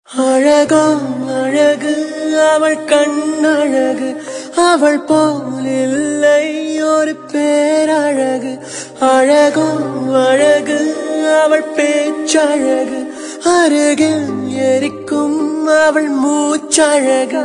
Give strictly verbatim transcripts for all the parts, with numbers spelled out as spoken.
அழகோ அழகு அவள் கண்ணழகு அவள் போல் இல்லை ஒரு பேரழகு. அழகோ அழகு அவள் பேச்சழகு அருகில் எரிக்கும் அவள் மூச்சழகு.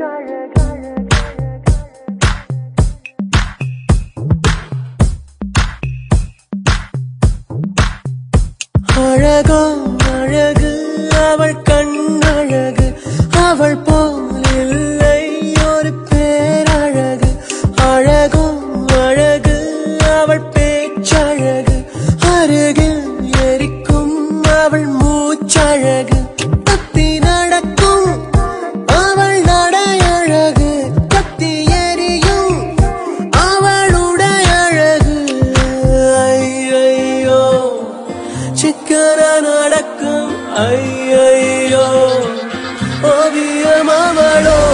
அழகோ அழகு அவள் கண்ணழகு அவள் போல் இல்லை ஒரு பேரழகு. அழகோ அழகு அவள் பேச்சழகு அருகில் எரிக்கும் அவள் மூச்சழகு. தத்தி நடக்கும் அவள் நடையழகு கத்தி எரியும் அவளுடைய அழகு. ஐயையோ சிக்கன நடக்கும் ஐயையோ ஓவியம் அவளோ.